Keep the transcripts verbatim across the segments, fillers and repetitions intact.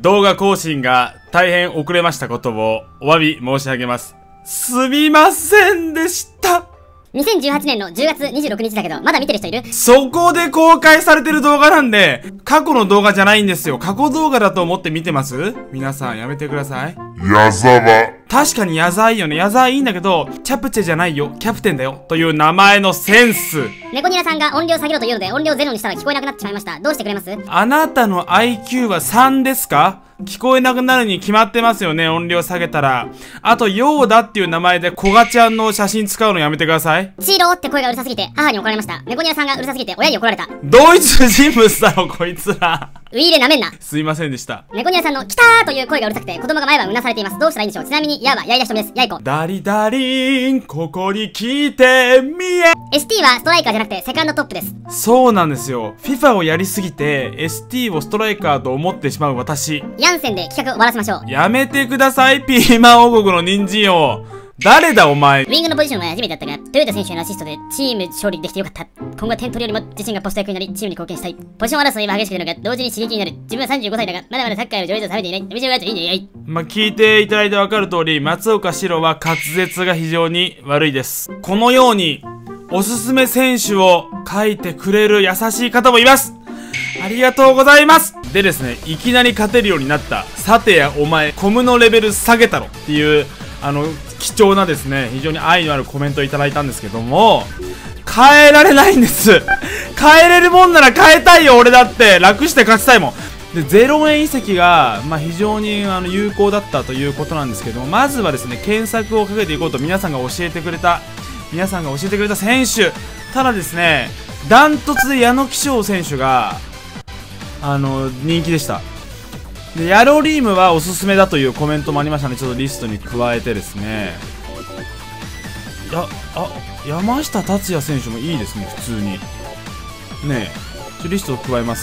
動画更新が大変遅れましたことをお詫び申し上げます。すみませんでした。 にせんじゅうはちねんのじゅうがつにじゅうろくにちだけど、まだ見てる人いる？ そこで公開されてる動画なんで、過去の動画じゃないんですよ。過去動画だと思って見てます？皆さんやめてください。 矢沢。 確かに矢沢いいよね。矢沢いいんだけど、チャプチェじゃないよ。キャプテンだよ。という名前のセンス。 猫ニラさんが音量下げろというので、音量ゼロにしたら聞こえなくなってしまいました。どうしてくれます？ あなたの アイキュー はさんですか？聞こえなくなるに決まってますよね、音量下げたら。あと、ヨーダっていう名前でコガちゃんの写真使うのやめてください。 チーローって声がうるさすぎて、母に怒られました。猫ニラさんがうるさすぎて、親に怒られた。 同一人物だろ、こいつら。 ウィーレなめんな。 すいませんでした。 猫ニラさんの、来たーという声がうるさくて、子供が毎晩うなされています。どうしたらいいんでしょう。ちなみに、ヤーは、やいだしとみです。やいこ。 ダリダリン、ここに来てみえ。 エスティー はストライカーじゃなくて、セカンドトップです。 そうなんですよ。フィファ をやりすぎて、エスティー をストライカーと思ってしまう私。 ヤンセンで企画を終わらせましょう。 やめてください、ピーマン王国の人参を。誰だお前。 ウィングのポジションは初めてだったが、トヨタ選手のアシストでチーム勝利できてよかった。今後は点取りよりも自身がポスト役になり、チームに貢献したい。ポジション争いは激しくなるが、同時に刺激になる。自分はさんじゅうごさいだが、まだまだサッカーの情熱を冷めていない。面白いやついいね、いい。 まあ、聞いていただいてわかる通り、松岡志郎は滑舌が非常に悪いです。このように、おすすめ選手を書いてくれる優しい方もいます。ありがとうございます。でですね、いきなり勝てるようになった。さてやお前、コムのレベル下げたろっていう、あの、貴重なですね、非常に愛のあるコメントをいただいたんですけども、変えられないんです。変えれるもんなら変えたいよ、俺だって。楽して勝ちたいもん。で、ゼロえん移籍が、まあ、非常にあの有効だったということなんですけども、まずはですね、検索をかけていこうと皆さんが教えてくれた、皆さんが教えてくれた選手。ただですね、ダントツで矢野貴章選手が、あの、人気でした。で、ヤロリームはおすすめだというコメントもありましたので、ちょっとリストに加えてですね。や、あ、山下達也選手もいいですね、普通に。ねえ、ちょ、リストを加えます。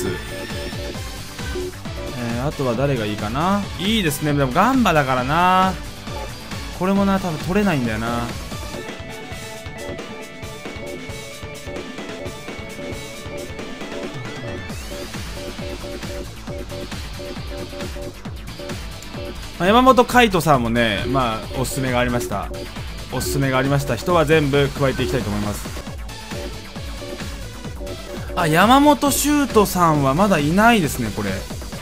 えー、あとは誰がいいかな。いいですね、でもガンバだからな。これもな、多分取れないんだよな。山本海人さんもね、まあ、おすすめがありました。おすすめがありました人は全部加えていきたいと思います。あ、山本修斗さんはまだいないですね、これ。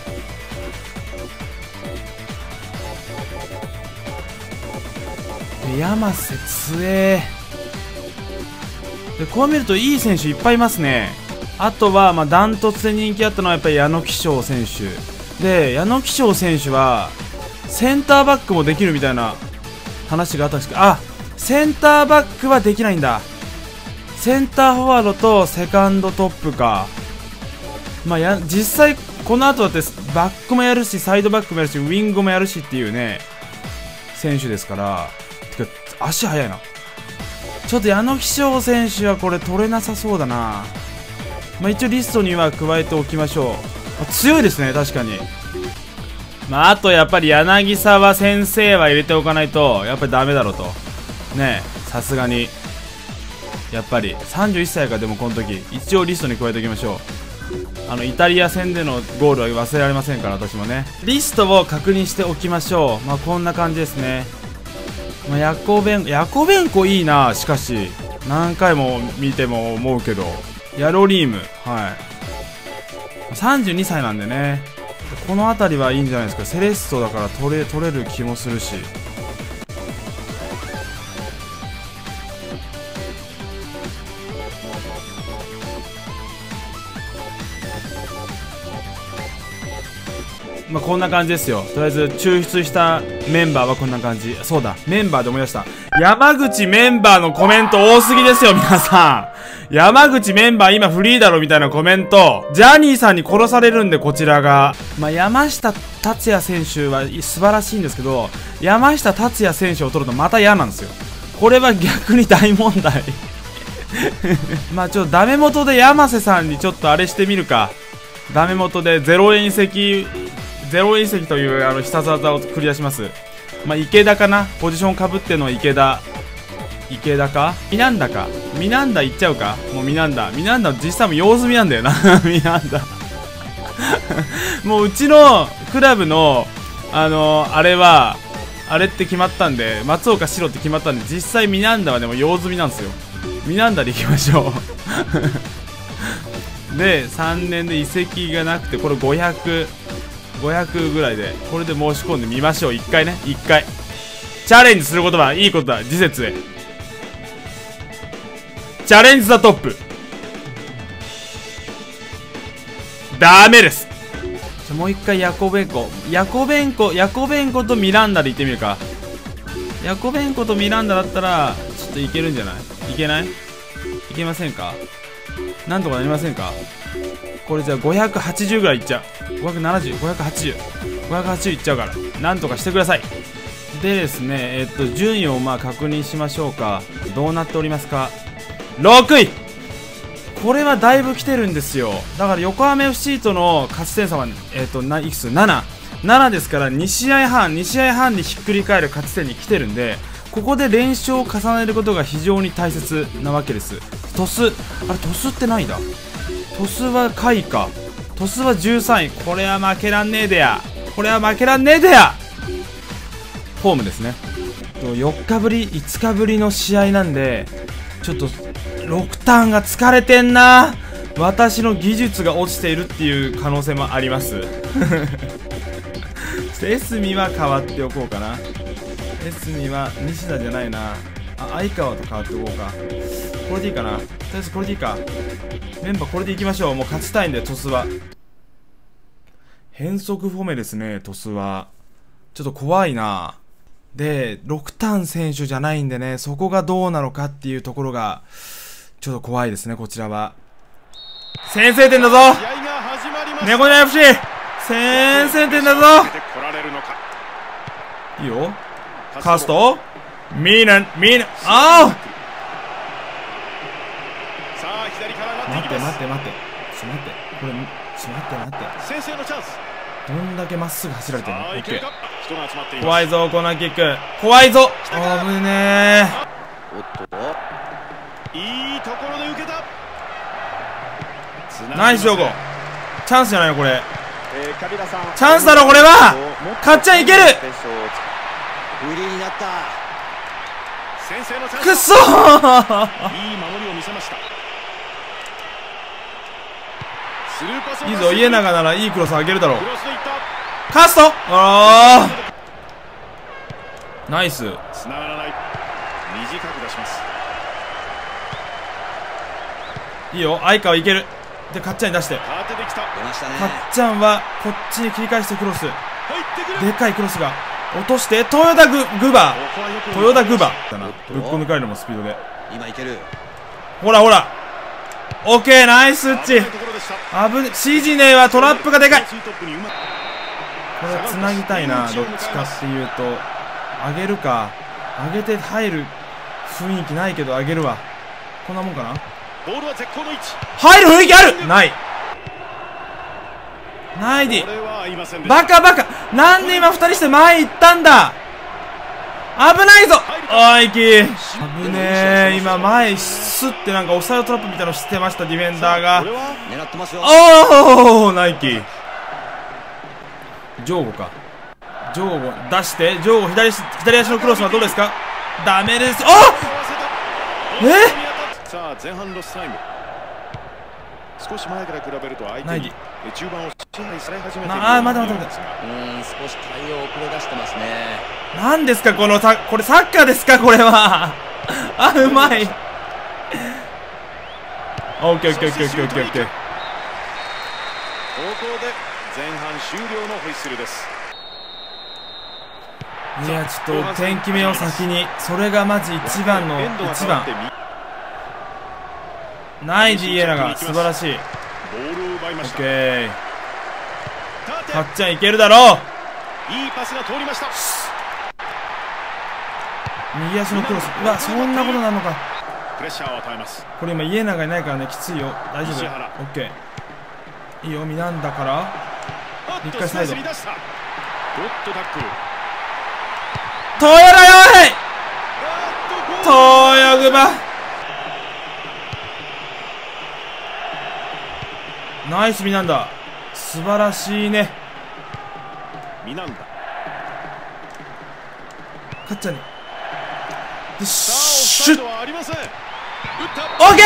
山瀬つえで、こう見るといい選手いっぱいいますね。あとは、まあ、ダントツで人気あったのはやっぱり矢野貴章選手で、矢野貴章選手はセンターバックもできるみたいな話があったんですけど、あ、センターバックはできないんだ。センターフォワードとセカンドトップか。まあ、や、実際この後だってバックもやるし、サイドバックもやるし、ウィングもやるしっていうね、選手ですから。てか、足速いな。ちょっと矢野貴章選手はこれ取れなさそうだな。まあ、一応リストには加えておきましょう。強いですね、確かに。まあ、あとやっぱり柳沢先生は入れておかないとやっぱりダメだろうとねえ、さすがにやっぱりさんじゅういっさいか。でもこの時一応リストに加えておきましょう。あのイタリア戦でのゴールは忘れられませんから、私もね。リストを確認しておきましょう。まあこんな感じですね。まあ、ヤコベンヤコベンコいいな。しかし何回も見ても思うけど、ヤロリーム、はいさんじゅうにさいなんでね、この辺りはいいんじゃないですか。セレッソだから取れ、取れる気もするし。まあこんな感じですよ。とりあえず抽出したメンバーはこんな感じ。そうだ、メンバーで思い出した。山口メンバーのコメント多すぎですよ、皆さん。山口メンバー今フリーだろみたいなコメント。ジャニーさんに殺されるんで、こちらが。まあ、山下達也選手は素晴らしいんですけど、山下達也選手を取るとまた嫌なんですよ。これは逆に大問題。まあちょっとダメ元で山瀬さんにちょっとあれしてみるか。ダメ元でゼロえん移籍、ゼロえん移籍というあの必殺技を繰り出します。まあ池田かな。ポジションかぶっての池田。池田かミナンダか。ミナンダ行っちゃうか。もうミナンダ。ミナンダ実際も用済みなんだよな。ミナンダ。もううちのクラブのあのー、あれはあれって決まったんで、松岡白って決まったんで、実際ミナンダはでも用済みなんですよ。ミナンダでいきましょうでさんねんで移籍がなくて、これごひゃく、ごひゃくぐらいでこれで申し込んでみましょう。いっかいね、いっかいチャレンジすることはいいことだ。次節へチャレンジザトップ。ダメです。もう一回ヤコベンコヤコベンコヤコベンコとミランダでいってみるか。ヤコベンコとミランダだったらちょっといけるんじゃない？いけない？いけませんか？なんとかなりませんか？これじゃあごひゃくはちじゅうぐらいいっちゃう。ごひゃくななじゅう、ごひゃくはちじゅう、ごひゃくはちじゅういっちゃうから、なんとかしてください。でですね、えっと順位をまあ確認しましょうか。どうなっておりますか？ろくい。これはだいぶ来てるんですよ。だから横浜 エフシー との勝ち点差は、えっとないくつ なな ななですから、に試合半に試合半でひっくり返る勝ち点に来てるんで、ここで連勝を重ねることが非常に大切なわけです。トス、あれトスって何だ？トスは下位か。トスはじゅうさんい。これは負けらんねえでや。これは負けらんねえでや。ホームですね。よっかぶりいつかぶりの試合なんで、ちょっとろくターンが疲れてんな。私の技術が落ちているっていう可能性もありますエスミは変わっておこうかな。エスミは西田じゃないなあ、相川と変わっておこうか。これでいいかな。とりあえずこれでいいか。メンバーこれでいきましょう。もう勝ちたいんで。トスは変則フォメですね。トスはちょっと怖いな。でろくターン選手じゃないんでね、そこがどうなのかっていうところがちょっと怖いですね。こちらは先制点だぞ猫ニャ エフシー 先制点だぞ。いいよカーストミーナンミーナンああ待って待って待ってちょ待ってこれちょ待って待って先制のチャンス。どんだけまっすぐ走られてるの。オッケー怖いぞコーナーキック怖いぞ。危ねえ。おっといいところで受けた。ナイスジョゴ。チャンスじゃないのこれ、えー、チャンスだろこれは。かっちゃんいける。くっそーいい守りを見せました。いいぞ家長ならいいクロス上げるだろう。カストああナイス。つながらない。短く出します。いいよ相川いける。でかっちゃんに出して、かっちゃんはこっちに切り返してクロスでかいクロスが落として豊田ググバ豊田グバだな。ぶっこ抜かれるもスピードで今いける。ほらほらオッケーナイスッチ。あぶねシージーネはトラップがでかい。これつなぎたいな。どっちかっていうと上げるか。上げて入る雰囲気ないけど上げるわ。こんなもんかな。入る雰囲気ある。ないないでバカバカ。なんで今ふたりして前行ったんだ。危ないぞ。あーいき危ねえ。今前スッてなんかオフサイドトラップみたいなのしてましたディフェンダーが。おおナイキジョーゴか。ジョーゴ出してジョーゴ 左, 左足のクロスはどうですか。ダメです。おえさあ前半ロスタイム。少し前から比べると相手に中盤を支配され始めている。ああ待って待って待って。うん少し対応遅れ出してますね。何ですかこのさこれサッカーですかこれはあうまい。オッケーオッケーオッケーオッケーオッケーオッケー。ここで前半終了のホイッスルです。いやちょっと点決めを先に。それがマジ一番の一番。ナイジーエラが素晴らしい。オッケーかっちゃんいけるだろう。いいパスが通りました。右足のクロス。うわそんなことなのか。プレッシャーを与えます。これ今家長いないからねきついよ。大丈夫。オッケーいいよミランダから一回サイド。トヨラよいトヨグバナイスミランダ素晴らしいね。 ミナンダ。 かっちゃんにでさあ、オフシュッサイドはありません。打った。 オッケー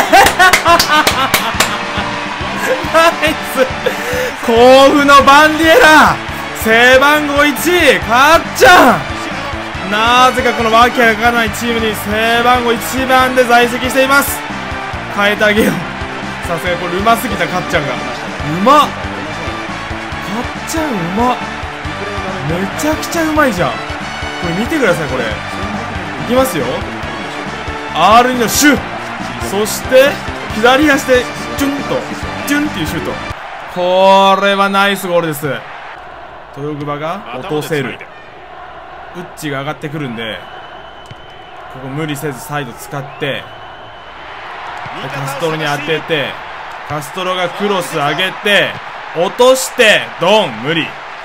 ナイス甲府のバンディエラ背番号いちかっちゃん、なぜかこのわけわからないチームに背番号いちばんで在籍しています。変えてあげよう。さすがこれうますぎたかっちゃんがうまっ、かっちゃんうまっ、めちゃくちゃうまいじゃん。これ見てください、これいきますよ。 アールツー のシュッ、そして左足でチュンとチュンっていうシュート、これはナイスゴールです。豊久保が落とせる、ウッチが上がってくるんで、ここ無理せずサイド使って、カストロに当てて、カストロがクロス上げて落としてドン、無理。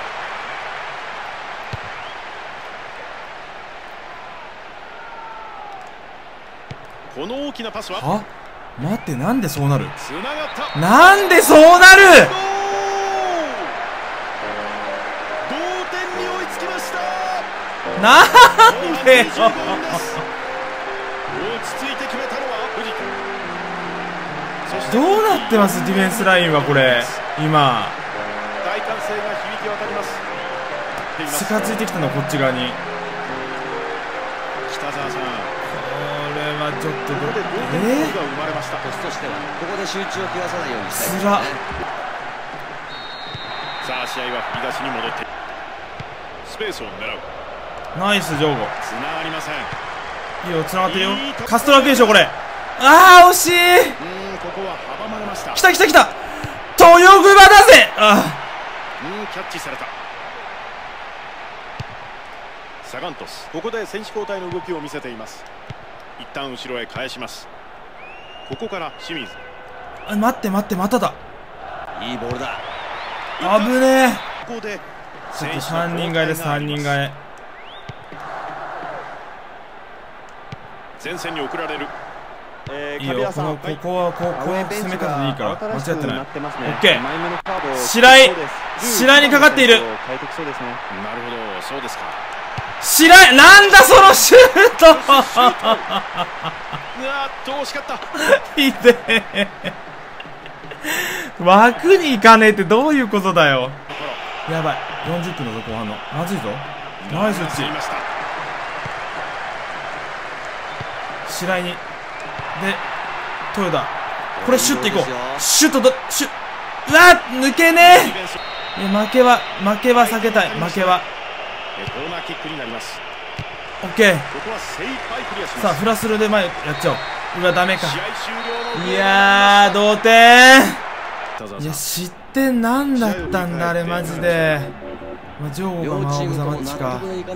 この大きなパスは、 は待って、なんでそうなる、 つながった。 なんでそうなる、 同点に追いつきました。 なんでよ落ち着いて決めたのは藤木。そしてどうなってます、ディフェンスラインは。これ今大歓声が響き渡ります。 近づいてきたの、こっち側に。 北澤さん、 これはちょっとどここで同点ゴールが生まれました。 コスとしてはここで集中を切らさないようにしたいですつらっ、 ね。 さあ試合は振り出しに戻ってスペースを狙う。 ナイスジョーゴ、 つながりません。 いいよ、つながってるよ。カストラクでしょこれ。あー惜しい。 うーん、ここは阻まれました。 来た来た来た、豊久保だぜ。あうーん、キャッチされた。サガントス、ここで選手交代の動きを見せています。一旦後ろへ返します。ここから清水。 あ、待って待って、まただ。 いいボールだ。 危ねえ。 ここでちょっとさんにん替えです、さんにん替え。 前線に送られる。 えー、 いいよ、このここはこうこの攻め方でいいから、間違ってない。オッケー。白井、白井にかかっている。 なるほど、そうですか。 白井、なんだそのシュート。 うわーっと惜しかった。 ひでえ。枠に行かねえってどういうことだよ。やばい、よんじゅっぷんの後半のまずいぞ。ナイス打ち。白井にで豊田、これシュッといこう。シュッとどシュッ、うわ抜けねえ。いや、負けは負けは避けたい。負けはコーナーキックになります。 オッケー。 ここは精一杯クリアします。 さあフラスルで前やっちゃおう。うわダメか。 試合終了のいやー同点。 北澤さんいや失点なんだったんだあれマジで。まあ、ジョーゴがマン・オブ・ザ・マッチか。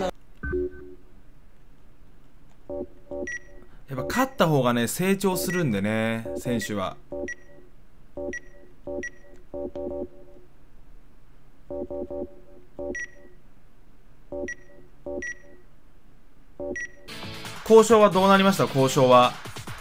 やっぱ勝った方がね成長するんでね、選手は。交渉はどうなりました？交渉は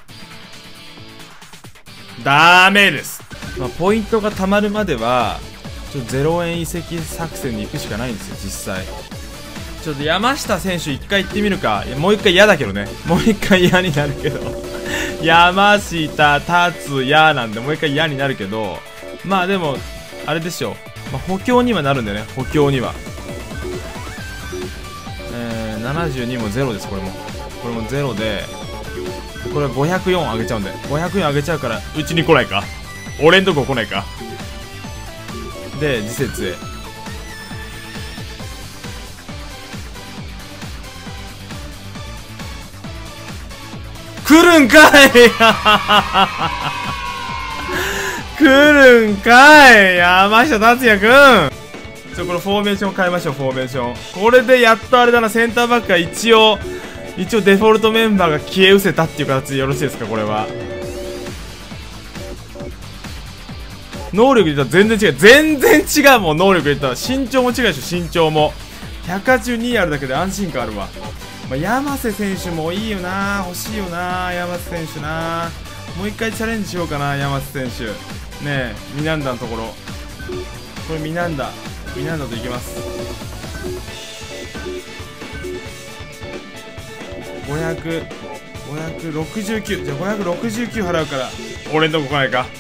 ダメです。まあ、ポイントがたまるまではちょっとゼロえん移籍作戦に行くしかないんですよ実際。ちょっと山下選手一回行ってみるか。いやもう一回嫌だけどね、もう一回嫌になるけど山下達也なんでもう一回嫌になるけど、まあでもあれでしょう、まあ、補強にはなるんでね。補強にはえー、ななじゅうにもゼロです。これもこれもゼロで、これごひゃくよん上げちゃうんで、ごひゃくよん上げちゃうからうちに来ないか、俺んとこ来ないかで次節へ。来るんかい来るんかい山下達也くん。ちょこれフォーメーション変えましょう。フォーメーションこれでやっとあれだな、センターバックが一応一応デフォルトメンバーが消え失せたっていう形でよろしいですか。これは能力で言ったら全然違う、全然違うもん。能力で言ったら身長も違うでしょ。身長もひゃくはちじゅうにあるだけで安心感あるわ。まあ、山瀬選手もいいよな、欲しいよな山瀬選手な。もう一回チャレンジしようかな山瀬選手ね。えミナンダのところ、これミナンダミナンダといきます。ごひゃくごひゃくろくじゅうきゅう、じゃあごひゃくろくじゅうきゅう払うから俺んとこ来ないか。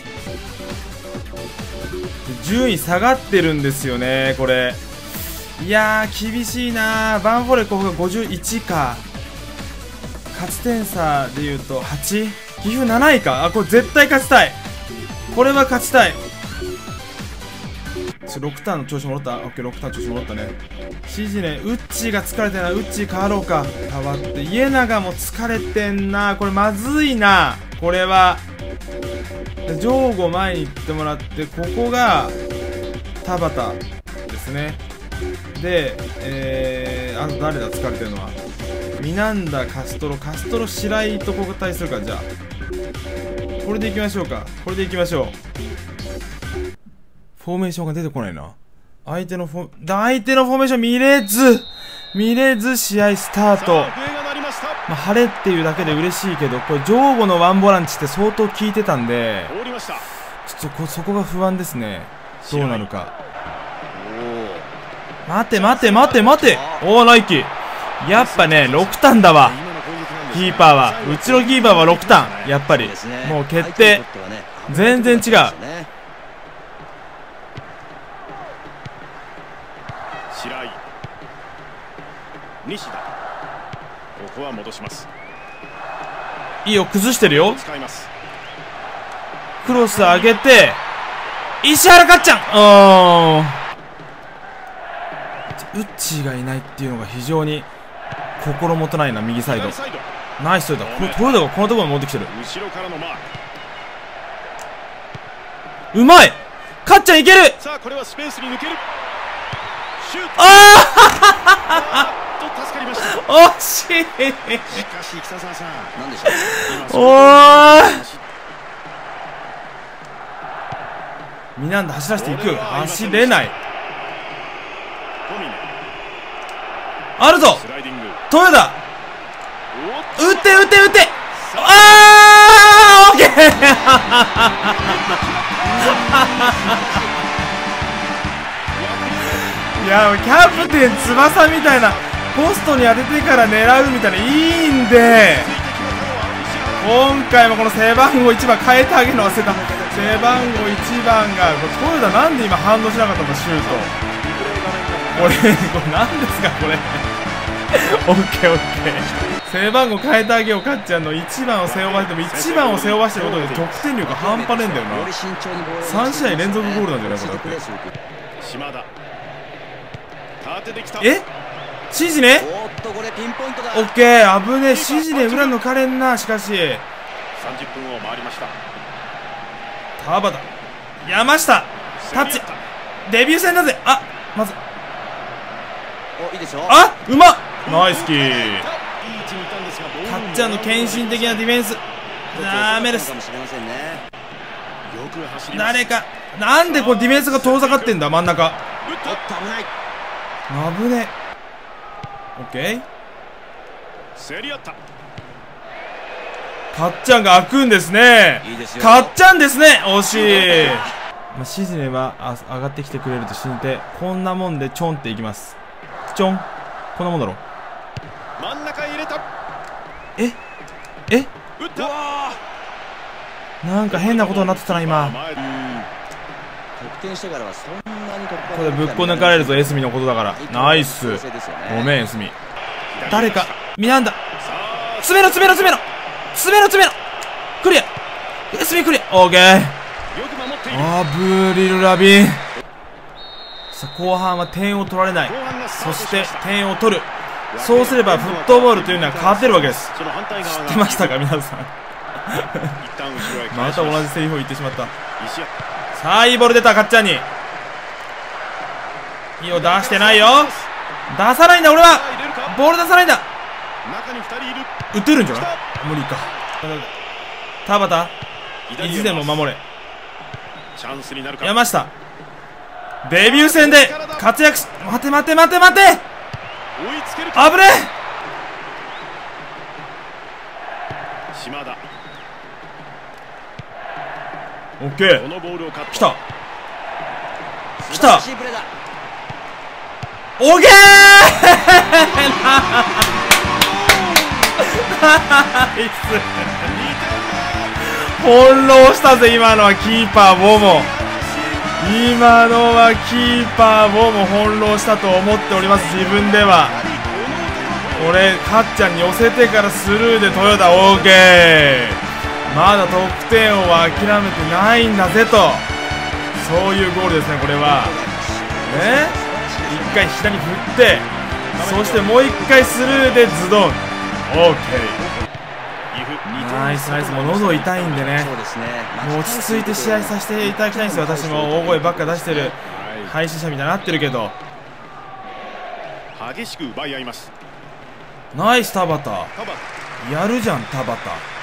順位下がってるんですよねこれ。いやー厳しいなー。バンフォーレ甲府がごじゅういちか。勝ち点差でいうとはち、岐阜なないか。あ、これ絶対勝ちたい。これは勝ちたい。ろくターンの調子戻った。オッケー、ろくターン調子戻ったね。シジネ、ウッチーが疲れてるな。ウッチー変わろうか。変わって、家長も疲れてんな。これまずいな。これは。ジョーゴ前に行ってもらって、ここが、田畑ですね。で、えー、あと誰だ疲れてるのは。ミナンダ、カストロ、カストロ、白井と交代するか、じゃあ。これでいきましょうか。これでいきましょう。フォーメーションが出てこないな。相手のフォ、相手のフォーメーション見れず見れず試合スタート。まあ、晴れっていうだけで嬉しいけど、これ、上後のワンボランチって相当効いてたんで、ちょっとこそこが不安ですね。どうなるか。待て待て待て待て。おー、ナイキ。やっぱね、ろくターンだわ。キーパーは。うちのキーパーはろくターン。やっぱり。もう決定。全然違う。 白井、西田、ここは戻します。 いいよ、崩してるよ。クロス上げて石原かっちゃん。あー、ウッチーがいないっていうのが非常に心もとないな。右サイドナイストヨタ。これトヨタがこのところに持ってきてる。うまい。かっちゃんいける。 さあこれはスペースに抜ける。 ああ惜しい。 しかし北澤さん、何でしょう。 おー、ミナンダ走らせていく。走れない。あるぞトヨタ。打って打って打って。あー、オッケー。いや、キャプテン翼みたいな、ポストに当ててから狙うみたいな、いいんで、今回もこの背番号いちばん変えてあげるの忘れた。背番号いちばんがトヨタ、なんで今反応しなかったんだ。シュートこれ、これ何ですかこれ。オッケーオッケー。背番号変えてあげよう。かっちゃんのいちばんを背負わせても、いちばんを背負わせることで得点力半端ねえんだよな。さん試合連続ゴールなんじゃないかなって。 島田、 え、シジネオッケー、危ねえ。シジネ裏抜かれんな。しかしさんじゅっぷんを回りました。 田畑、山下、タッチ、デビュー戦だぜ。あ、まずあ、うまっ。ナイスキー。かっちゃんの献身的なディフェンス。ダメです。誰か、なんでこれディフェンスが遠ざかってんだ。真ん中危ねえ。オッケー。かっちゃんが開くんですね。かっちゃんですね。惜しい。まあ、シジネはあ上がってきてくれると信じて、こんなもんでちょんっていきます。ちょん、こんなもんだろ。 真ん中へ入れた。 ええ、なんか変なことになってたな今。これぶっこ抜かれるぞ。エスミのことだから。ナイス。ごめんエスミ。誰かミナンダ、詰めろ詰めろ詰めろ詰めろ詰めろ。クリア。エスミクリア。オーケー。あー、ブリルラビン。さあ後半は点を取られない。そして点を取る。そうすればフットボールというのは勝てるわけです。知ってましたか皆さん。また同じセリフを言ってしまった。さあいいボール出た。かっちゃんにいいよ。出してないよ。出さないんだ俺は。ボール出さないんだ。打てるんじゃない。無理か。田畑、意地でも守れ。山下、デビュー戦で活躍し、待て待て待て待て。危ねえ。 島田、 オッケー。来た来た。 オーケーナイス翻弄したぜ。今のはキーパーボモ、今のはキーパーボモ翻弄したと思っております。自分ではこれかっちゃんに寄せてからスルーで豊田 オーケー、 まだ得点を諦めてないんだぜと、そういうゴールですね。これはね、一回左に振って、そしてもう一回スルーでズドン オーケー、ナイスナイス。もう喉痛いんでね、もう落ち着いて試合させていただきたいんですよ。私も大声ばっか出してる配信者みたいになってるけど。 激しく奪い合います。 ナイス田畑、やるじゃん田畑。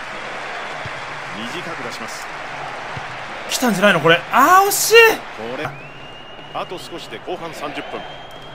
短く出します。 来たんじゃないのこれ。あー惜しい。 これあと少しで後半さんじゅっぷん。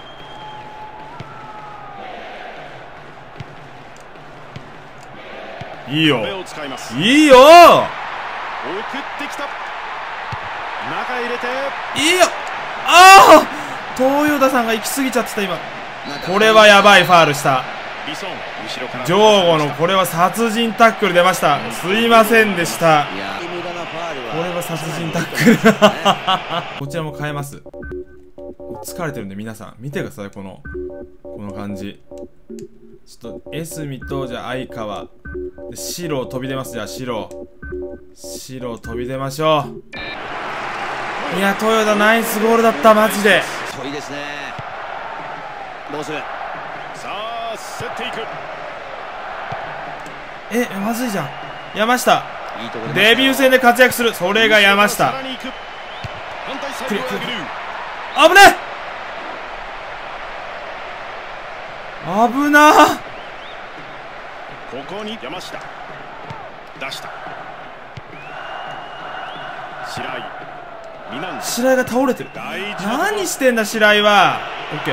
いいよいいよ、 送ってきた。中入れていいよ。ああ東洋田さんが行き過ぎちゃってた今。これはやばいファールした。ジョーゴのこれは殺人タックル出ました。すいませんでした。これは殺人タックルこちらも変えます。疲れてるんで皆さん見てください。このこの感じ。ちょっとエスミとじゃあ相川で白飛び出ます。じゃあ白白飛び出ましょう。いや豊田ナイスゴールだったマジで。 いいですね。どうする。 さあ競っていく。 えまずいじゃん。山下デビュー戦で活躍する。それが山下。危ねえ危なー。 ここに山下出した。白井白井が倒れてる。何してんだ白井は。オッケー。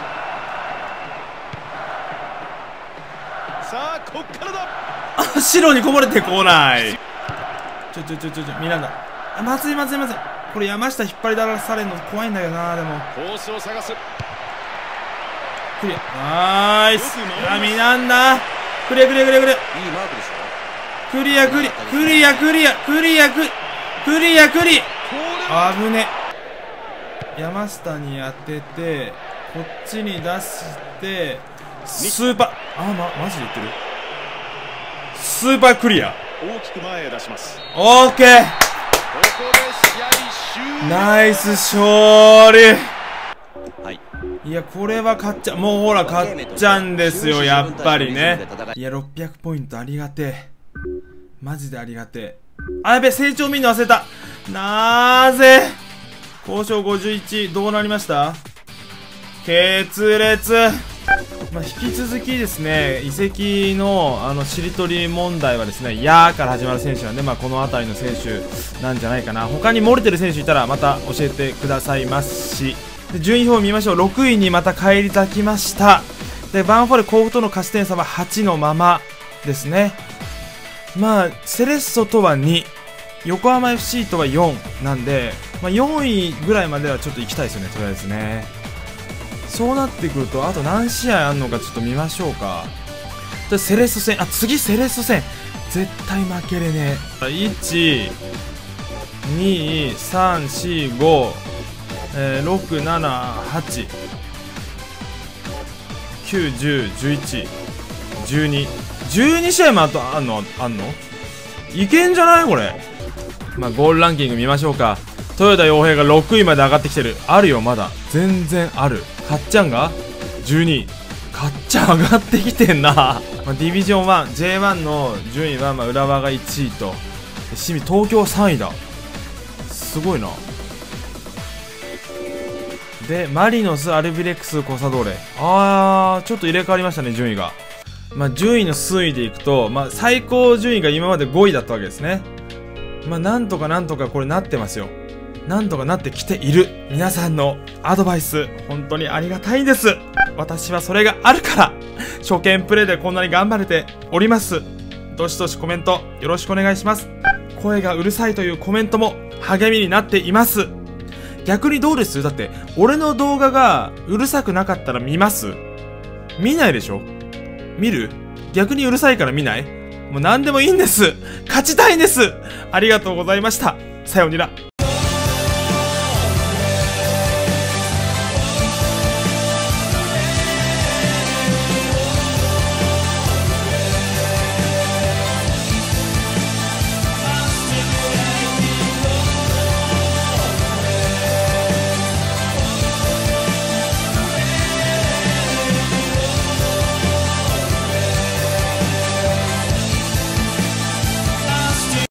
さあこっからだ。 あ白にこぼれてこない。ちょちょちょちょちょみんなだ。まずいまずいまずい。これ山下引っ張り出されるの怖いんだけどな。でもコースを探す。 クリアナイス。あみなんだクリアクリアクリアクリア。 いいマークでしょ。 クリアクリアクリアクリアクリアクリアクリアクリア。危ね。山下に当ててこっちに出してスーパーあまマジで言ってる。スーパークリア。 大きく前へ出します。 オーケー。 ここで試合終了。 ナイス勝利。 はい。 いやこれは勝っちゃう。もうほら勝っちゃうんですよやっぱりね。いやろっぴゃくポイントありがてえ。マジでありがてえ。あやべ成長見るの忘れた。なーぜ交渉ごじゅういちどうなりました。決裂。まあ、引き続きですね移籍のあのしりとり問題はですねやーから始まる選手なんで、まあ、この辺りの選手なんじゃないかな。他に漏れてる選手いたらまた教えてくださいますし、で順位表を見ましょう。ろくいにまた返り咲きました。でバンフォーレ甲府との勝ち点差ははちのままですね。まあセレッソとはに、横浜 エフシー とはよんなんで、まあ、よんいぐらいまではちょっと行きたいですよねとりあえずね。そうなってくるとあと何試合あんのかちょっと見ましょうか。でセレッソ戦、あ次セレッソ戦絶対負けれねえ。いち、に、さん、よん、ご、えー、ろく、なな、はち、きゅう、じゅう、じゅういち、じゅうに、じゅうに試合もあとあんのあんのいけんじゃないこれ。まあゴールランキング見ましょうか。豊田洋平がろくいまで上がってきてる。あるよまだ全然ある。かっちゃんがじゅうにい。かっちゃん上がってきてんなまあ、ディビジョンワン ジェイワン の順位はまあ浦和がいちいと清水東京さんいだ。すごいな。でマリノスアルビレックスコサドーレ、あーちょっと入れ替わりましたね順位が。まあ順位の推移でいくと、まあ、最高順位が今までごいだったわけですね。まあなんとかなんとかこれなってますよ。なんとかなってきている。皆さんのアドバイス本当にありがたいんです。私はそれがあるから初見プレイでこんなに頑張れております。どしどしコメントよろしくお願いします。声がうるさいというコメントも励みになっています。 逆にどうです？だって、俺の動画がうるさくなかったら見ます？見ないでしょ？見る？逆にうるさいから見ない？もう何でもいいんです。勝ちたいんです。ありがとうございました。さようなら。